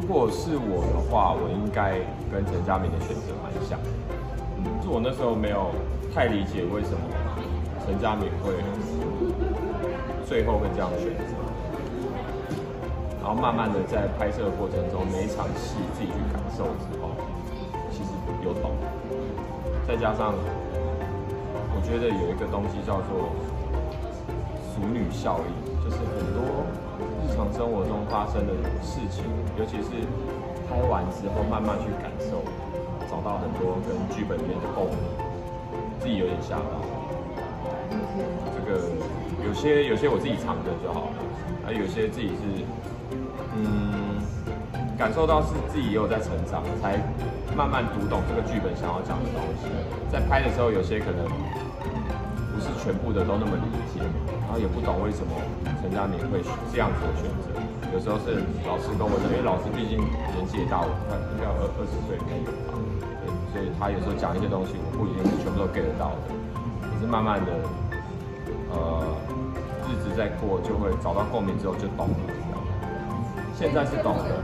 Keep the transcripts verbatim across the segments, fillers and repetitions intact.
果是我的话，我应该跟陈嘉明的选择蛮像。嗯，是我那时候没有太理解为什么陈嘉明会最后会这样选择，然后慢慢的在拍摄的过程中，每一场戏自己去感受之后，其实有懂。再加上，我觉得有一个东西叫做熟女效应，就是很多日常生活中发生的事情，尤其是拍完之后慢慢去感受，找到很多跟剧本里面的共鸣，自己有点吓到。这个有些有些我自己藏着就好了，啊，有些自己是嗯感受到是自己也有在成长，才慢慢读懂这个剧本想要讲的东西。在拍的时候，有些可能不是全部的都那么理解，然后也不懂为什么陈嘉明会这样子的选择。有时候是老师跟我讲，因为老师毕竟年纪也大，我看应该有二二十岁应该有吧，对，所以他有时候讲一些东西，我不一定是全部都 get 得到的。可是慢慢的，呃，日子在过，就会找到共鸣之后就懂了。现在是懂了，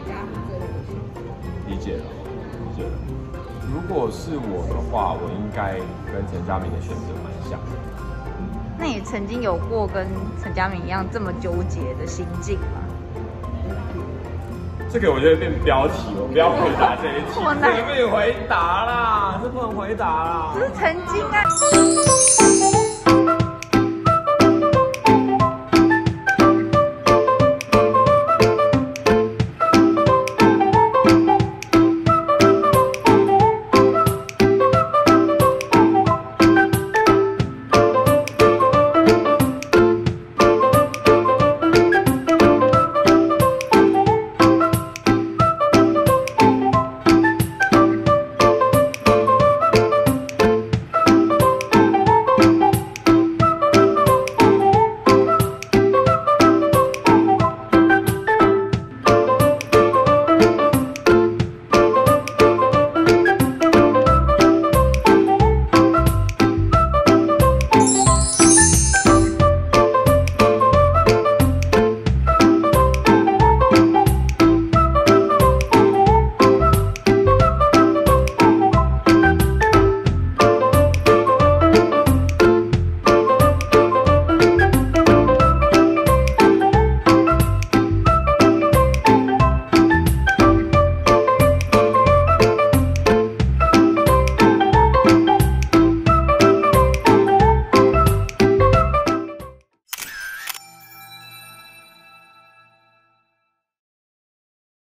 理解了，理解了。如果是我的话，我应该跟陈嘉明的选择蛮像的。 那你曾经有过跟陈嘉明一样这么纠结的心境吗？ 这个我觉得变标题，我不要回答这一题，这个被回答啦，这不能回答啦。 只是曾经啊。